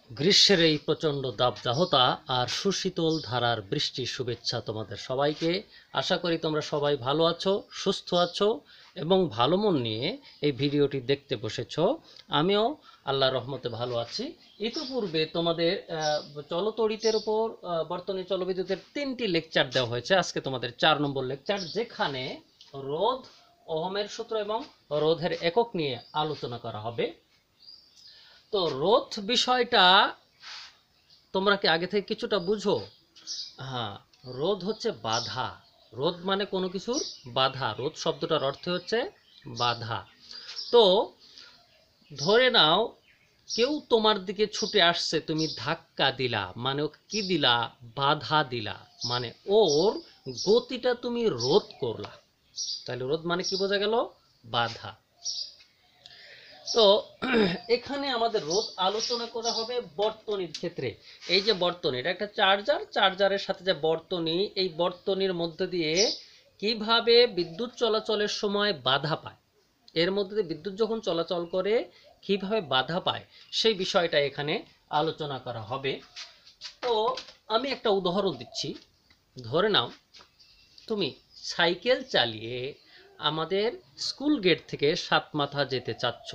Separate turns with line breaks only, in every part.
গ্রীষ্মের এই প্রচণ্ড দাবদাহতা আর সুশীতল ধারার বৃষ্টির শুভেচ্ছা তোমাদের সবাইকে। আশা করি তোমরা সবাই ভালো আছো, সুস্থ আছো এবং ভালো মন নিয়ে এই ভিডিওটি দেখতে বসেছো। আমিও আল্লাহর রহমতে ভালো আছি। ইতিপূর্বে তোমাদের চলতড়িতের উপর বর্তনী জলবিদ্যুতের 3টি লেকচার দেওয়া হয়েছে। আজকে তোমাদের 4 নম্বর লেকচার, যেখানে রোধ, ওহমের সূত্র এবং রোধের একক নিয়ে আলোচনা করা হবে। তো রোধ বিষয়টা তোমরা কি আগে থেকে কিছুটা বুঝো? হ্যাঁ, রোধ হচ্ছে বাধা। রোধ মানে কোনো কিছুর বাধা। রোধ শব্দটার অর্থ হচ্ছে বাধা। তো ধরে নাও কেউ তোমার দিকে ছুটে আসছে, তুমি ধাক্কা দিলা, মানে ওকে কি দিলা? বাধা দিলা, মানে ওর গতিটা তুমি রোধ করলা। তাহলে রোধ মানে কি বোঝা গেল? বাধা। তো এখানে আমাদের রোধ আলোচনা করা হবে বর্তনীর ক্ষেত্রে। এই যে বর্তনী, এটা একটা চার্জার, চার্জারের সাথে যে বর্তনী, এই বর্তনীর মধ্যে দিয়ে কিভাবে বিদ্যুৎ চলাচলের সময় বাধা পায়, এর মধ্যে দিয়ে বিদ্যুৎ যখন চলাচল করে কিভাবে বাধা পায়, সেই বিষয়টা এখানে আলোচনা করা হবে। তো আমি একটা উদাহরণ দিচ্ছি। ধরে নাও তুমি সাইকেল চালিয়ে আমাদের স্কুল গেট থেকে সাতমাথা যেতে চাচ্ছ।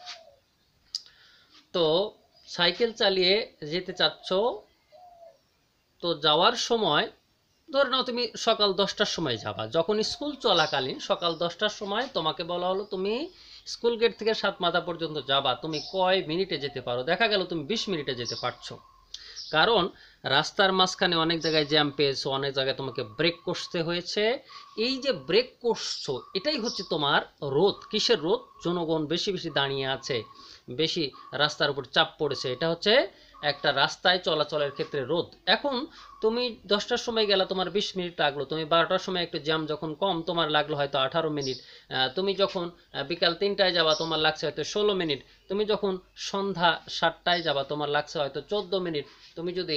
তো সাইকেল চালিয়ে যেতে চাচ্ছ, তো যাওয়ার সময় ধরে নাও তুমি সকাল 10টার সময় যাবা। যখন স্কুল চলাকালীন সকাল 10টার সময় তোমাকে বলা হলো তুমি স্কুল গেট থেকে সাতমাথা পর্যন্ত যাবা, তুমি কয় মিনিটে যেতে পারো? দেখা গেল তুমি 20 মিনিটে যেতে পারছো। কারণ রাস্তার মাঝখানে অনেক জায়গায় জ্যাম পেয়েছো, অনেক জায়গায় তোমাকে ব্রেক কষতে হয়েছে। এই যে ব্রেক কষছো, এটাই হচ্ছে তোমার রোধ। কিসের রোধ? জনগণ বেশি বেশি দাঁড়িয়ে আছে, বেশি রাস্তার উপর চাপ পড়েছে, এটা হচ্ছে একটা রাস্তায় চলাচলের ক্ষেত্রে রোধ। এখন তুমি 10টার সময় গেলা, তোমার 20 মিনিট লাগলো। তুমি 12টার সময় একটু জ্যাম যখন কম, তোমার লাগলো হয়তো 18 মিনিট। তুমি যখন বিকাল 3টায় যাবা, তোমার লাগছে হয়তো 16 মিনিট। তুমি যখন সন্ধ্যা 7টায় যাবা, তোমার লাগছে হয়তো 14 মিনিট। তুমি যদি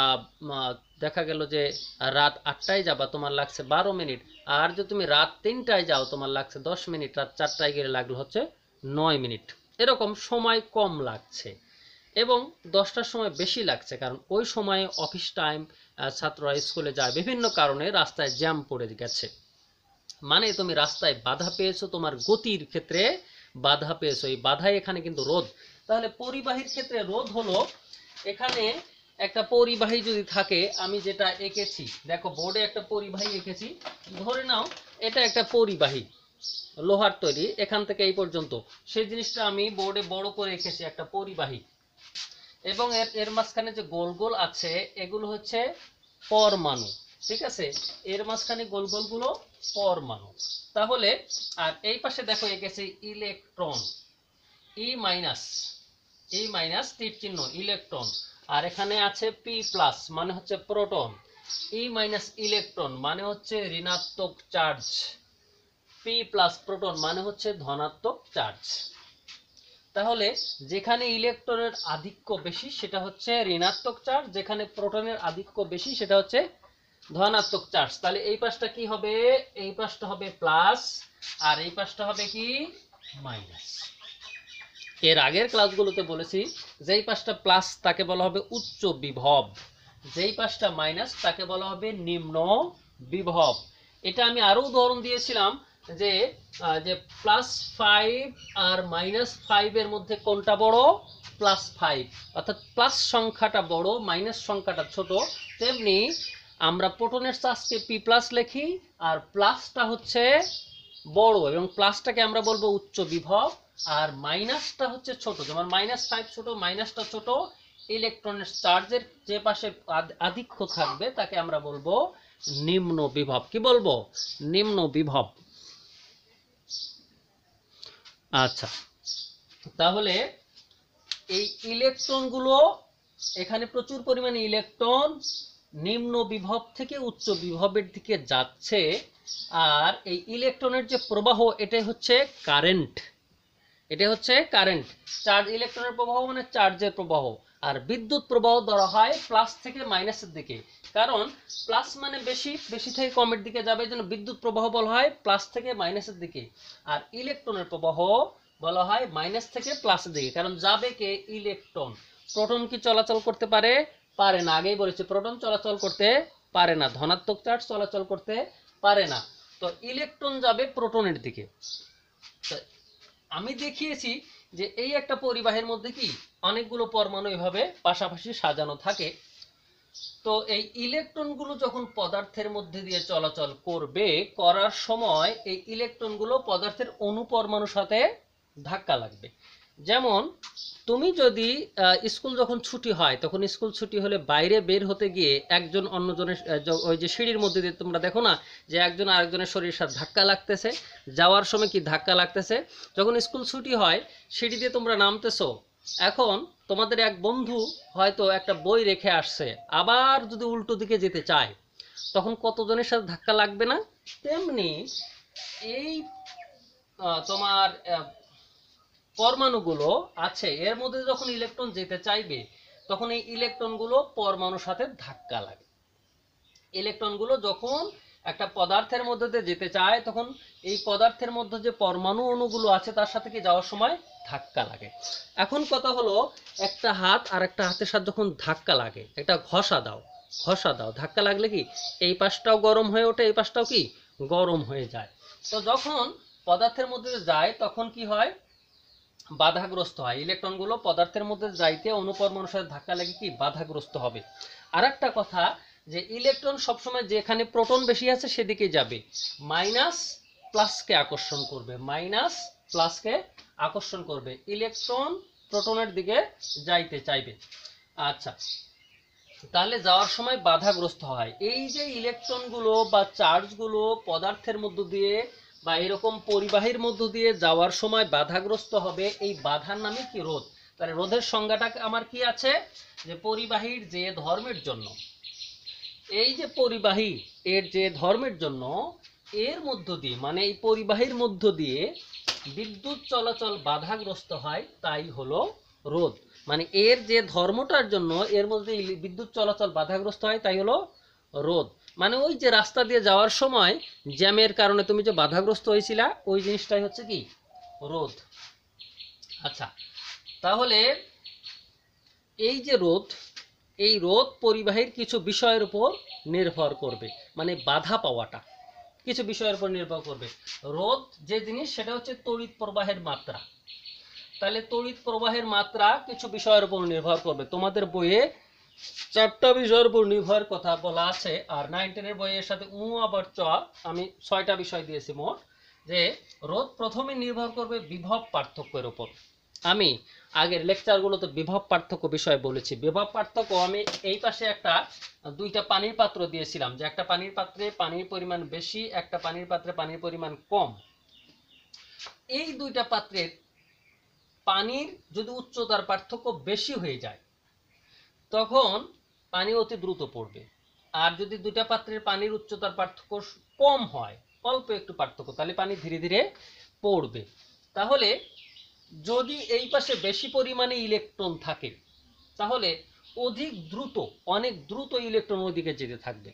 দেখা গেল যে রাত 8টায় যাবা, তোমার লাগছে 12 মিনিট। আর যদি তুমি রাত 3টায় যাও, তোমার লাগছে 10 মিনিট। রাত 4টায় গেলে লাগলো হচ্ছে 9 মিনিট। এরকম সময় কম লাগছে এবং 10টার সময় বেশি লাগছে, কারণ ওই সময়ে অফিস টাইম, ছাত্ররা স্কুলে যায়, বিভিন্ন কারণে রাস্তায় জ্যাম পড়ে গেছে। মানে তুমি রাস্তায় বাধা পেয়েছো, তোমার গতির ক্ষেত্রে বাধা পেয়েছো। এই বাধাই এখানে কিন্তু রোধ। তাহলে পরিবাহীর ক্ষেত্রে রোধ হলো, এখানে একটা পরিবাহী যদি থাকে, আমি যেটা এঁকেছি, দেখো বোর্ডে একটা পরিবাহী এঁকেছি। ধরে নাও এটা একটা পরিবাহী, লোহার তৈরি, এখান থেকে এই পর্যন্ত। সেই জিনিসটা আমি বোর্ডে বড় করে এঁকেছি, একটা পরিবাহী। এবং এর মাঝখানে যে গোল গোল আছে, এগুলো হচ্ছে পরমাণু। ঠিক আছে, এর মাঝখানে গোল গোলগুলো পরমাণু। তাহলে আর এই পাশে দেখো এঁকেছি ইলেকট্রন, ই মাইনাস তীর চিহ্ন, ইলেকট্রন। আর এখানে আছে পি প্লাস, মানে হচ্ছে প্রোটন। ই মাইনাস ইলেকট্রন মানে হচ্ছে ঋণাত্মক চার্জ, পি প্লাস প্রোটন মানে হচ্ছে ধনাত্মক চার্জ। তাহলে যেখানে ইলেকট্রনের আধিক্য বেশি সেটা হচ্ছে ঋণাত্মক চার্জ, যেখানে প্রোটনের আধিক্য বেশি সেটা হচ্ছে ধনাত্মক চার্জ। তাহলে এই পাশটা কি হবে? এই পাশটা হবে প্লাস, আর এই পাশটা হবে কি? মাইনাস। এর আগের ক্লাসগুলোতে বলেছি, যেই পাশটা প্লাস তাকে বলা হবে উচ্চ বিভব, যেই পাশটা মাইনাস তাকে বলা হবে নিম্ন বিভব। এটা আমি আরো উদাহরণ দিয়েছিলাম যে +5 আর -5 এর মধ্যে কোনটা বড়? +5, অর্থাৎ প্লাস সংখ্যাটা বড়, মাইনাস সংখ্যাটা ছোট। তেমনি আমরা প্রোটনের চার্জকে পি প্লাস লিখি, আর প্লাসটা হচ্ছে বড়, এবং প্লাসটাকে আমরা বলবো উচ্চ বিভব, আর মাইনাসটা হচ্ছে ছোট। যেমন -5 ছোট, মাইনাসটা ছোট। ইলেকট্রনের চার্জের যে পাশে আধিক্য থাকবে তাকে আমরা বলবো নিম্ন বিভব। কি বলবো? নিম্ন বিভব। আচ্ছা, তাহলে এই ইলেকট্রনগুলো, এখানে প্রচুর পরিমাণে ইলেকট্রন নিম্ন বিভব থেকে উচ্চ বিভবের দিকে যাচ্ছে। আর এই ইলেকট্রনের যে প্রবাহ, এটাই হচ্ছে কারেন্ট। এটা হচ্ছে কারেন্ট। চার্জ, ইলেকট্রনের প্রবাহ মানে চার্জের প্রবাহ। আর বিদ্যুৎ প্রবাহ ধরা হয় প্লাস থেকে মাইনাসের দিকে, কারণ প্লাস মানে বেশি, বেশি থেকে কমের দিকে যাবে, এই জন্য বিদ্যুৎ প্রবাহ বলা হয় প্লাস থেকে মাইনাসের দিকে। আর ইলেকট্রনের প্রবাহ বলা হয় মাইনাস থেকে প্লাসের দিকে, কারণ যাবে কে? ইলেকট্রন। প্রোটন কি চলাচল করতে পারে? পারে না। আগেই বলেছি প্রোটন চলাচল করতে পারে না, ধনাত্মক চার্জ চলাচল করতে পারে না। তো ইলেকট্রন যাবে প্রোটনের দিকে। তো আমি দেখিয়েছি যে এই একটা পরিবাহের মধ্যে কি অনেকগুলো পরমাণু এভাবে পাশাপাশি সাজানো থাকে। তো এই ইলেকট্রনগুলো যখন পদার্থের মধ্যে দিয়ে চলাচল করবে, করার সময় এই ইলেকট্রনগুলো পদার্থের অণু পরমাণুর সাথে ধাক্কা লাগবে। যেমন তুমি যদি স্কুল যখন ছুটি হয়, তখন স্কুল ছুটি হলে বাইরে বের হতে গিয়ে একজন অন্যজনের ওই যে সিঁড়ির মধ্যে দিয়ে তোমরা দেখো না যে একজন আরেকজনের শরীরের সাথে ধাক্কা লাগতেছে, যাওয়ার সময় কি ধাক্কা লাগতেছে। যখন স্কুল ছুটি হয় সিঁড়ি দিয়ে তোমরা নামতেছো, এখন তোমাদের এক বন্ধু হয়তো একটা বই রেখে আসছে, আবার যদি উল্টো দিকে যেতে চায় তখন কতজনের সাথে ধাক্কা লাগবে না? তেমনি এই তোমার পরমাণুগুলো আছে, এর মধ্যে যখন ইলেকট্রন যেতে চাইবে তখন এই ইলেকট্রনগুলো পরমাণুর সাথে ধাক্কা লাগে। ইলেকট্রনগুলো যখন একটা পদার্থের মধ্যে দিয়ে যেতে চায় তখন এই পদার্থের মধ্যে যে পরমাণু অণুগুলো আছে তার সাথে কি যাওয়ার সময় ধাক্কা লাগে। এখন কথা হলো, একটা হাত আর একটা হাতের সাথে যখন ধাক্কা লাগে, একটা ঘষা দাও, ঘষা দাও, ধাক্কা লাগলে কি এই পাশটাও গরম হয়ে ওঠে, এই পাশটাও কি গরম হয়ে যায়। তো যখন পদার্থের মধ্যে যায় তখন কি হয়? বাধাগ্রস্ত হয়। ইলেকট্রনগুলো পদার্থের মধ্যে যাইতে অনুপরমাণুর সাথে ধাক্কা লেগে কি বাধাগ্রস্ত হবে। আর একটা কথা, যে ইলেকট্রন সবসময় যেখানে প্রোটন বেশি আছে সেদিকে যাবে, মাইনাস প্লাসকে আকর্ষণ করবে, মাইনাস প্লাসকে আকর্ষণ করবে, ইলেকট্রন প্রোটনের দিকে যাইতে চাইবে। আচ্ছা, তাহলে যাওয়ার সময় বাধাগ্রস্ত হয়। এই যে ইলেকট্রনগুলো বা চার্জগুলো পদার্থের মধ্য দিয়ে বা এরকম পরিবাহীর মধ্য দিয়ে যাওয়ার সময় বাধাগ্রস্ত হবে, এই বাধার নামে কি? রোধ। তাহলে রোধের সংজ্ঞাটা আমার কি আছে? যে পরিবাহীর যে ধর্মের জন্য, এই যে পরিবাহী এর যে ধর্মের জন্য এর মধ্য দিয়ে, মানে এই পরিবাহীর মধ্য দিয়ে বিদ্যুৎ চলাচল বাধাগ্রস্ত হয়, তাই হলো রোধ। মানে এর যে ধর্মটার জন্য এর মধ্যে বিদ্যুৎ চলাচল বাধাগ্রস্ত হয়, তাই হলো রোধ। মানে ওই যে রাস্তা দিয়ে যাওয়ার সময় জ্যামের কারণে তুমি যে বাধাগ্রস্ত হয়েছিলা, ওই জিনিসটাই হচ্ছে কি? রোধ। আচ্ছা, তাহলে এই যে রোধ, এই রোধ পরিবাহীর কিছু বিষয়ের উপর নির্ভর করবে, মানে বাধা পাওয়াটা কিছু বিষয়ের উপর নির্ভর করবে। রোধ যে জিনিস সেটা হচ্ছে তড়িৎ প্রবাহের মাত্রা। তাহলে তড়িৎ প্রবাহের মাত্রা কিছু বিষয়ের উপর নির্ভর করবে। তোমাদের বইয়ে 4টা বিষয়ের উপর নির্ভর কথা বলা আছে, আর 9, 10 এর বইয়ের সাথে আবার আমি 6টা বিষয় দিয়েছি মোট। যে রোধ প্রথমে নির্ভর করবে বিভব পার্থক্যের উপর। আমি আগের লেকচারগুলোতে বিভব পার্থক্য বিষয় বলেছি। বিভব পার্থক্য আমি এই পাশে একটা 2টা পানির পাত্র দিয়েছিলাম, যে একটা পানির পাত্রে পানির পরিমাণ বেশি, একটা পানির পাত্রে পানির পরিমাণ কম। এই 2টা পাত্রের পানির যদি উচ্চতার পার্থক্য বেশি হয়ে যায় তখন পানি অতি দ্রুত পড়বে। আর যদি 2টা পাত্রের পানির উচ্চতার পার্থক্য কম হয়, অল্প একটু পার্থক্য, তাহলে পানি ধীরে ধীরে পড়বে। তাহলে যদি এই পাশে বেশি পরিমাণে ইলেকট্রন থাকে তাহলে অধিক দ্রুত, অনেক দ্রুত ইলেকট্রন ওইদিকে যেতে থাকবে।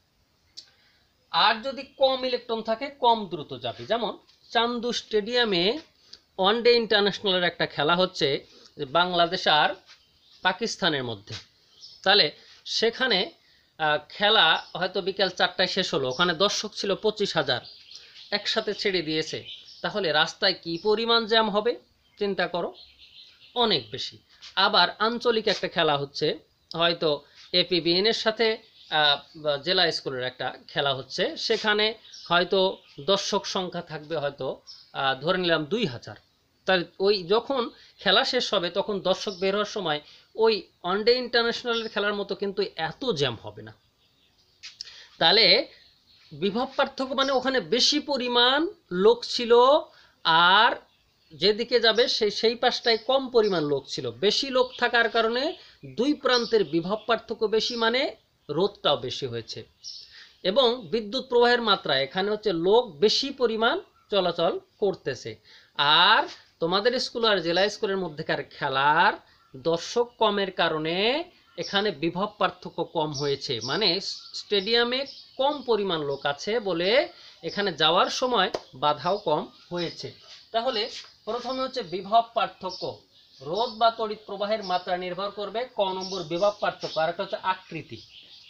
আর যদি কম ইলেকট্রন থাকে কম দ্রুত যাবে। যেমন চান্দু স্টেডিয়ামে ওয়ানডে ইন্টারন্যাশনালের একটা খেলা হচ্ছে বাংলাদেশ আর পাকিস্তানের মধ্যে। তাহলে সেখানে খেলা হয়তো বিকেল 4টায় শেষ হলো, ওখানে দর্শক ছিল 25,000, একসাথে ছেড়ে দিয়েছে। তাহলে রাস্তায় কি পরিমাণ জ্যাম হবে চিন্তা করো, অনেক বেশি। আবার আঞ্চলিক একটা খেলা হচ্ছে, হয়তো এপিবিএন এর সাথে জেলা স্কুলের একটা খেলা হচ্ছে, সেখানে হয়তো দর্শক সংখ্যা থাকবে হয়তো ধরে নিলাম 2,000। তাই ওই যখন খেলা শেষ হবে তখন দর্শক বের হওয়ার সময় ওই ওয়ানডে ইন্টারন্যাশনালের খেলার মতো কিন্তু এত জ্যাম হবে না। তাহলে বিভব পার্থক্য মানে ওখানে বেশি পরিমাণ লোক ছিল, আর যেদিকে যাবে সেই পাশটায় কম পরিমাণ লোক ছিল। বেশি লোক থাকার কারণে দুই প্রান্তের বিভব পার্থক্য বেশি, মানে রোধটাও বেশি হয়েছে। এবং বিদ্যুৎ প্রবাহের মাত্রা এখানে হচ্ছে লোক বেশি পরিমাণ চলাচল করতেছে। আর তোমাদের স্কুল আর জেলা স্কুলের মধ্যেকার খেলার দর্শক কমের কারণে এখানে বিভব পার্থক্য কম হয়েছে, মানে স্টেডিয়ামে কম পরিমাণ লোক আছে বলে এখানে যাওয়ার সময় বাধাও কম হয়েছে। তাহলে প্রথমে হচ্ছে বিভব পার্থক্য। রোদ বা তড়িৎ প্রবাহের মাত্রা নির্ভর করবে ক নম্বর বিভব পার্থক্য, আর একটা হচ্ছে আকৃতি।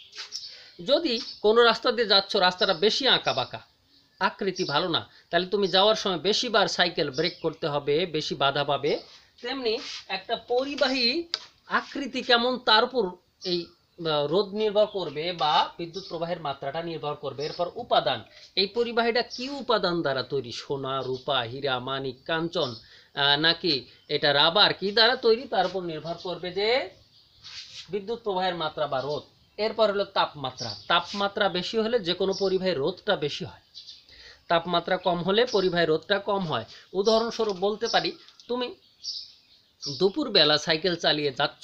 যদি কোনো রাস্তা দিয়ে যাচ্ছ, রাস্তাটা বেশি আঁকা বাঁকা, আকৃতি ভালো না, তাহলে তুমি যাওয়ার সময় বেশিবার সাইকেল ব্রেক করতে হবে, বেশি বাধা পাবে। তেমনি একটা পরিবাহী আকৃতি কেমন তার উপর এই রোদ নির্ভর করবে বা বিদ্যুৎ প্রবাহের মাত্রাটা নির্ভর করবে। এরপর উপাদান, এই পরিবাহীটা কি উপাদান দ্বারা তৈরি, সোনা, রূপা, হীরা, মানিক, কাঞ্চন, নাকি এটা রাবার, কি দ্বারা তৈরি, তার উপর নির্ভর করবে যে বিদ্যুৎ প্রবাহের মাত্রা বা রোধ। এরপর হলো তাপমাত্রা, তাপমাত্রা বেশি হলে যে কোনো পরিবাহীর রোধটা বেশি হয়, তাপমাত্রা কম হলে পরিবাহীর রোধটা কম হয়। উদাহরণস্বরূপ বলতে পারি, তুমি দুপুরবেলা সাইকেল চালিয়ে যাচ্ছ,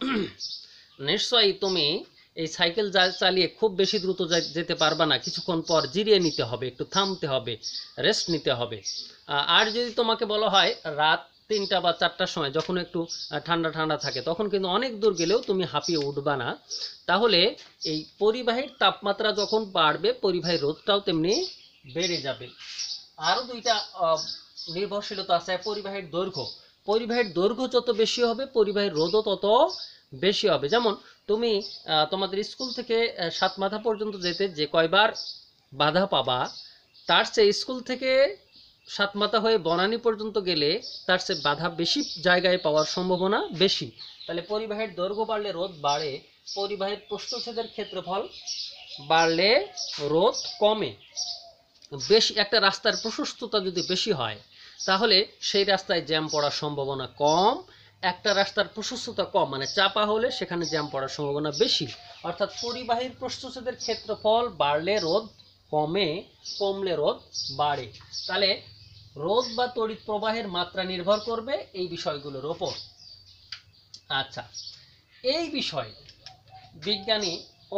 নিশ্চয়ই তুমি এই সাইকেল চালিয়ে খুব বেশি দ্রুত যেতে পারবা না, কিছুক্ষণ পর জিরিয়ে নিতে হবে, একটু থামতে হবে, রেস্ট নিতে হবে। আর যদি তোমাকে বলা হয় রাত 3টা বা 4টার সময়, যখন একটু ঠান্ডা ঠান্ডা থাকে, তখন কিন্তু অনেক দূর গেলেও তুমি হাঁপিয়ে উঠবা না। তাহলে এই পরিবাহীর তাপমাত্রা যখন বাড়বে, পরিবাহীর রোধটাও তেমনি বেড়ে যাবে। আরও দুইটা নির্ভরশীলতা আছে, পরিবাহীর দৈর্ঘ্য, পরিবাহীর দৈর্ঘ্য যত বেশি হবে পরিবাহীর রোধও তত বেশি হবে। যেমন তুমি তোমাদের স্কুল থেকে সাতমাথা পর্যন্ত যেতে যে কয়বার বাধা পাবা, তার চেয়ে স্কুল থেকে সাতমাথা হয়ে বনানী পর্যন্ত গেলে তার চেয়ে বাধা বেশি জায়গায় পাওয়ার সম্ভাবনা বেশি। তাহলে পরিবাহীর দৈর্ঘ্য বাড়লে রোধ বাড়ে, পরিবাহীর প্রস্থচ্ছেদের ক্ষেত্রফল বাড়লে রোধ কমে। বেশি একটা রাস্তার প্রশস্ততা যদি বেশি হয়, তাহলে সেই রাস্তায় জ্যাম পড়ার সম্ভাবনা কম। একটা রাস্তার প্রশস্ততা কম মানে চাপা হলে সেখানে জ্যাম পড়ার সম্ভাবনা বেশি। অর্থাৎ পরিবাহীর প্রস্থচ্ছেদের ক্ষেত্রফল বাড়লে রোধ কমে, কমলে রোধ বাড়ে। তাহলে রোধ বা তড়িৎ প্রবাহের মাত্রা নির্ভর করবে এই বিষয়গুলোর ওপর। আচ্ছা, এই বিষয়ে বিজ্ঞানী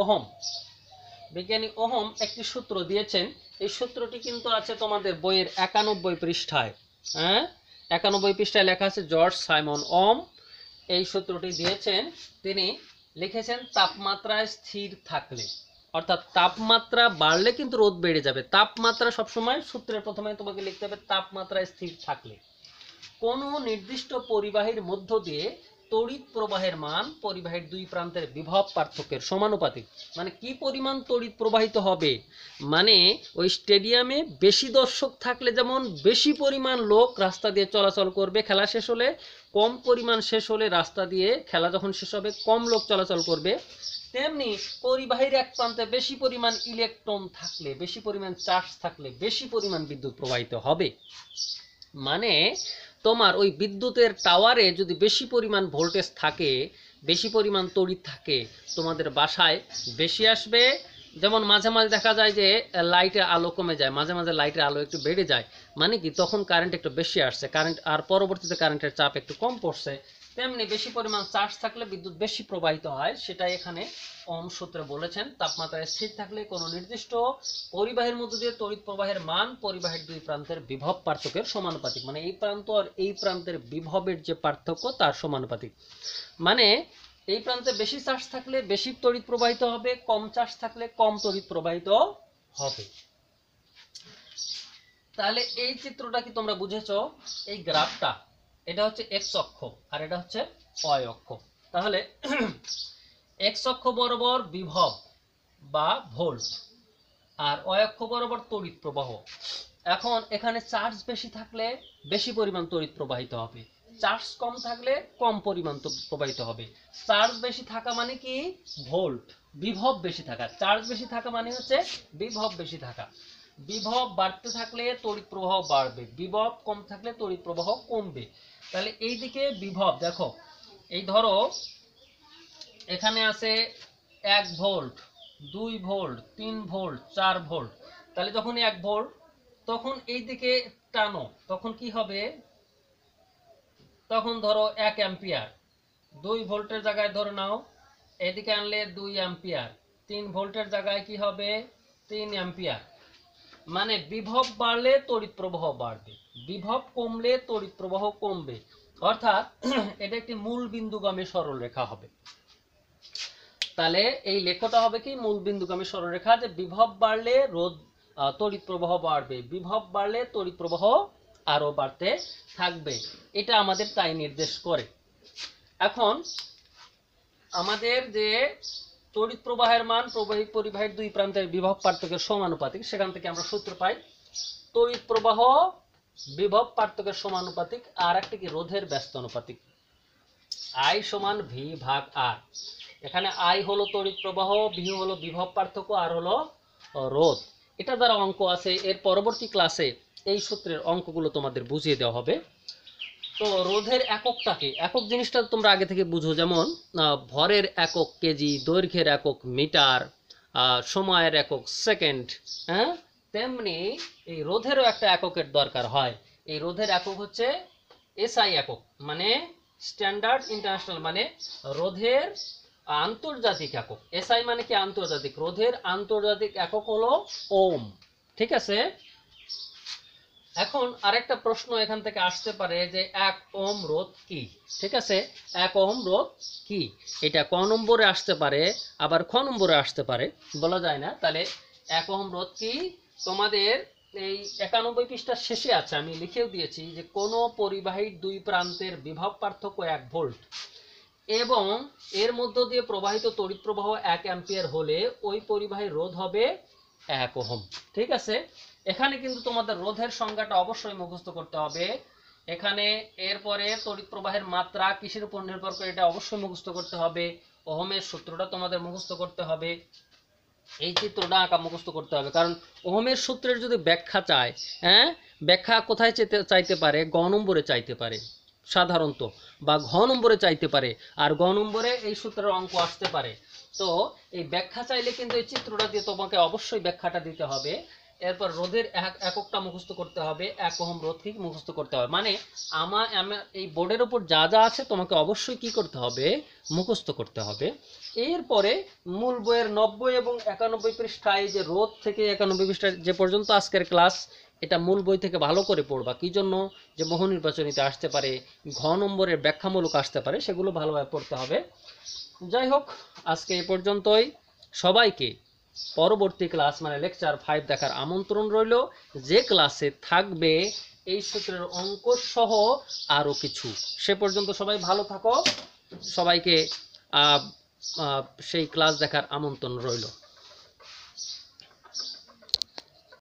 ওহম একটি সূত্র দিয়েছেন। এই সূত্রটি কিন্তু আছে তোমাদের বইয়ের 91 পৃষ্ঠায়। 91 পৃষ্ঠায় লেখা আছে, জর্জ সাইমন ওহম এই সূত্রটি দিয়েছেন। তিনি লিখেছেন তাপমাত্রায় স্থির থাকলে, অর্থাৎ তাপমাত্রা বাড়লে কিন্তু রোধ বেড়ে যাবে। তাপমাত্রা সবসময় সূত্রের প্রথমে তোমাকে লিখতে হবে তাপমাত্রায় স্থির থাকলে কোনো নির্দিষ্ট পরিবাহীর মধ্য দিয়ে তড়িৎ প্রবাহের মান পরিবাহীর দুই প্রান্তের বিভব পার্থক্যের সমানুপাতিক। মানে কি পরিমাণ তড়িৎ প্রবাহিত হবে, মানে ওই স্টেডিয়ামে বেশি দর্শক থাকলে যেমন বেশি পরিমাণ লোক রাস্তা দিয়ে চলাচল করবে খেলা শেষ হলে, কম পরিমাণ শেষ হলে রাস্তা দিয়ে খেলা যখন শেষ হবে কম লোক চলাচল করবে, তেমনি পরিবাহীর এক প্রান্তে বেশি পরিমাণ ইলেকট্রন থাকলে, বেশি পরিমাণ চার্জ থাকলে বেশি পরিমাণ বিদ্যুৎ প্রবাহিত হবে। মানে তোমার ওই বিদ্যুতের টাওয়ারে যদি বেশি পরিমাণ ভোল্টেজ থাকে, বেশি পরিমাণ তড়িৎ থাকে, তোমাদের বাসায় বেশি আসবে। যেমন মাঝে মাঝে দেখা যায় যে লাইটের আলো কমে যায়, মাঝে মাঝে লাইটের আলো একটু বেড়ে যায়, মানে কি তখন কারেন্ট একটু বেশি আসছে, কারেন্ট আর পরবর্তীতে কারেন্টের চাপ একটু কম পড়ছে। তেমনি বেশি পরিমাণ চার্জ থাকলে বিদ্যুৎ বেশি প্রবাহিত হয়, সেটাই এখানে ওহম সূত্রে বলেছেন। তাপমাত্রায় স্থির থাকলে কোনো নির্দিষ্ট পরিবাহীর মধ্য দিয়ে তড়িৎ প্রবাহের মান পরিবাহীর দুই প্রান্তের বিভব পার্থক্যের সমানুপাতিক। মানে এই প্রান্ত আর এই প্রান্তের বিভবের যে পার্থক্য তার সমানুপাতিক। মানে এই প্রান্তে বেশি চার্জ থাকলে বেশি তড়িৎ প্রবাহিত হবে, কম চার্জ থাকলে কম তড়িৎ প্রবাহিত হবে। তাহলে এই চিত্রটা কি তোমরা বুঝেছো? এই গ্রাফটা এটা হচ্ছে এক্স অক্ষ আর এটা হচ্ছে ওয়াই অক্ষ। তাহলে এক্স অক্ষ বরাবর বিভব বা ভোল্ট আর ওয়াই অক্ষ বরাবর তড়িৎ প্রবাহ। এখন এখানে চার্জ বেশি থাকলে বেশি পরিমাণ তড়িৎ প্রবাহিত হবে, চার্জ কম থাকলে কম পরিমাণ প্রবাহিত হবে। চার্জ বেশি থাকা মানে কি ভোল্ট, বিভব বেশি থাকা। চার্জ বেশি থাকা মানে হচ্ছে বিভব বেশি থাকা। বিভব বাড়তে থাকলে তড়িৎ প্রবাহ বাড়বে, বিভব কম থাকলে তড়িৎ প্রবাহ কমবে। তাহলে এই দিকে বিভব দেখো, এই ধরো এখানে আছে 1 ভোল্ট, 2 ভোল্ট, 3 ভোল্ট, 4 ভোল্ট। তাহলে যখন 1 ভোল্ট, তখন এই দিকে টানো, তখন কি হবে, তখন ধরো 1 অ্যাম্পিয়ার। 2 ভোল্টের জায়গায় ধরে নাও এদিকে আনলে 2 অ্যাম্পিয়ার। 3 ভোল্টের জায়গায় কি হবে 3 অ্যাম্পিয়ার। মানে বিভব বাড়লে তড়িৎ প্রবাহ বাড়বে, বিভব কমলে তড়িৎ প্রবাহ কমবে। অর্থাৎ এটা একটি মূল বিন্দুগামী সরলরেখা হবে। তাহলে এই লেখাটা হবে কি মূল বিন্দুগামী সরলরেখা, যে বিভব বাড়লে তড়িৎ প্রবাহ বাড়বে, বিভব বাড়লে তড়িৎ প্রবাহ আরো বাড়তে থাকবে। এটা আমাদের তাই নির্দেশ করে। এখন আমাদের যে তড়িৎ প্রবাহের মান প্রবাহী পরিবাহীর দুই প্রান্তের বিভব পার্থক্যের সমানুপাতিক, সেখান থেকে আমরা সূত্র পাই তড়িৎ প্রবাহ বিভব পার্থক্যের সমানুপাতিক, আর একটা কি রোধের ব্যস্ত অনুপাতিক, I সমান V ভাগ R। এখানে I হলো তড়িৎ প্রবাহ, V হলো বিভব পার্থক্য, আর হলো রোধ। এটা দ্বারা অঙ্ক আছে, এর পরবর্তী ক্লাসে এই সূত্রের অঙ্কগুলো তোমাদের বুঝিয়ে দেওয়া হবে। তো রোধের এককটাকে, একক জিনিসটা তোমরা আগে থেকে বুঝো, যেমন ভরের একক কেজি, দৈর্ঘ্যের একক মিটার, সময়ের একক সেকেন্ড, হ্যাঁ, তেমনি এই রোধেরও একটা এককের দরকার হয়। এই রোধের একক হচ্ছে এসআই একক, মানে স্ট্যান্ডার্ড ইন্টারন্যাশনাল, মানে রোধের আন্তর্জাতিক একক। এসআই মানে কি আন্তর্জাতিক, রোধের আন্তর্জাতিক একক হলো ওম। ঠিক আছে। এখন আরেকটা প্রশ্ন এখান থেকে আসতে পারে যে 1 ওহম রোধ কি। ঠিক আছে, 1 ওহম রোধ কি, এটা ক নম্বরে আসতে পারে আবার খ নম্বরে আসতে পারে, বলা যায় না। তাহলে 1 ওহম রোধ কি, তোমাদের এই 91 পৃষ্ঠার শেষে আছে, আমি লিখেও দিয়েছি যে কোন পরিবাহীর দুই প্রান্তের বিভব পার্থক্য 1 ভোল্ট এবং এর মধ্য দিয়ে প্রবাহিত তড়িৎ প্রবাহ 1 অ্যাম্পিয়ার হলে ওই পরিবাহীর রোধ হবে 1 ওহম। ঠিক আছে, এখানে কিন্তু তোমাদের রোধের সংজ্ঞাটা অবশ্যই মুখস্থ করতে হবে। এখানে এরপরে তড়িৎ প্রবাহের মাত্রা কিসের উপর নির্ভর করে এটা অবশ্যই মুখস্থ করতে হবে। ওহমের সূত্রটা তোমাদের মুখস্থ করতে হবে, এই চিত্রটা আঁকা মুখস্থ করতে হবে। কারণ ওহমের সূত্রের যদি ব্যাখ্যা চায়, হ্যাঁ, ব্যাখ্যা কোথায় চাইতে পারে, গ নম্বরে চাইতে পারে সাধারণত, বা ঘ নম্বরে চাইতে পারে, আর গ নম্বরে এই সূত্রের অঙ্ক আসতে পারে। তো এই ব্যাখ্যা চাইলে কিন্তু এই চিত্রটা দিয়ে তোমাকে অবশ্যই ব্যাখ্যাটা দিতে হবে। এরপর রোধের এককটা মুখস্থ করতে হবে, 1 ওহম রোধ কি মুখস্থ করতে হবে। মানে আমার এই বোর্ডের উপর যা যা আছে তোমাকে অবশ্যই কি করতে হবে, মুখস্থ করতে হবে। এরপরে মূল বইয়ের 90 এবং 91 পৃষ্ঠায় যে রোধ থেকে 91 পৃষ্ঠায় যে পর্যন্ত আজকের ক্লাস, এটা মূল বই থেকে ভালো করে পড়বা। কি জন্য, যে বহু নির্বাচনীতে আসতে পারে, ঘ নম্বরের ব্যাখ্যামূলক আসতে পারে, সেগুলো ভালোভাবে পড়তে হবে। যাই হোক, আজকে এই পর্যন্তই। সবাইকে পরবর্তী ক্লাস মানে লেকচার 5 দেখার আমন্ত্রণ রইল, যে ক্লাসে থাকবে এই সূত্রের অঙ্ক সহ আরো কিছু। সে পর্যন্ত সবাই ভালো থাকো, সবাইকে সেই ক্লাস দেখার আমন্ত্রণ রইল।